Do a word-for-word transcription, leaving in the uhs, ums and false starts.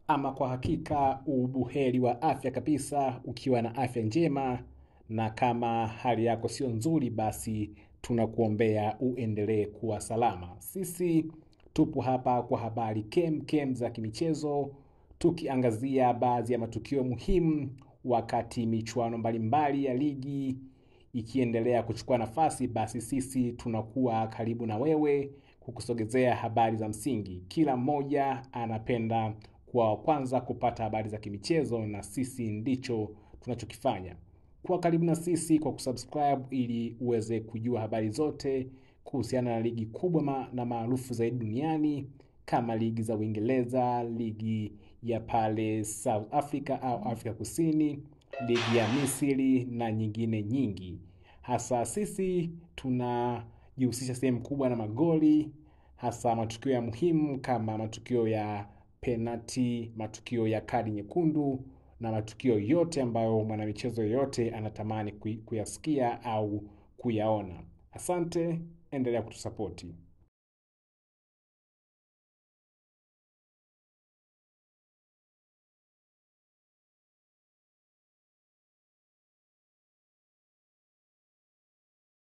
Ama kwa hakika ubuheri wa afya kabisa, ukiwa na afya njema, na kama hali yako sio nzuri, basi tunakuombea uendelee kuwa salama. Sisi tupo hapa kwa habari kem kem za kimichezo, tukiangazia baadhi ya matukio muhimu wakati michuano mbalimbali ya ligi ikiendelea kuchukua nafasi. Basi sisi tunakuwa karibu na wewe kukusogezea habari za msingi. Kila mmoja anapenda kwa kwanza kupata habari za kimichezo, na sisi ndicho tunachokifanya. Kuwa karibu na sisi kwa kusubscribe ili uweze kujua habari zote kuhusiana na ligi kubwa ma na maarufu zaidi duniani, kama ligi za Uingereza, ligi ya pale South Africa au Afrika Kusini, ligi ya Misri na nyingine nyingi. Hasa sisi tunajihusisha sehemu kubwa na magoli, hasa matukio ya muhimu kama matukio ya penalty, matukio ya kadi nyekundu na matukio yote ambayo mwanamichezo yote anatamani kuyasikia au kuyaona. Asante, endelea kutusapoti.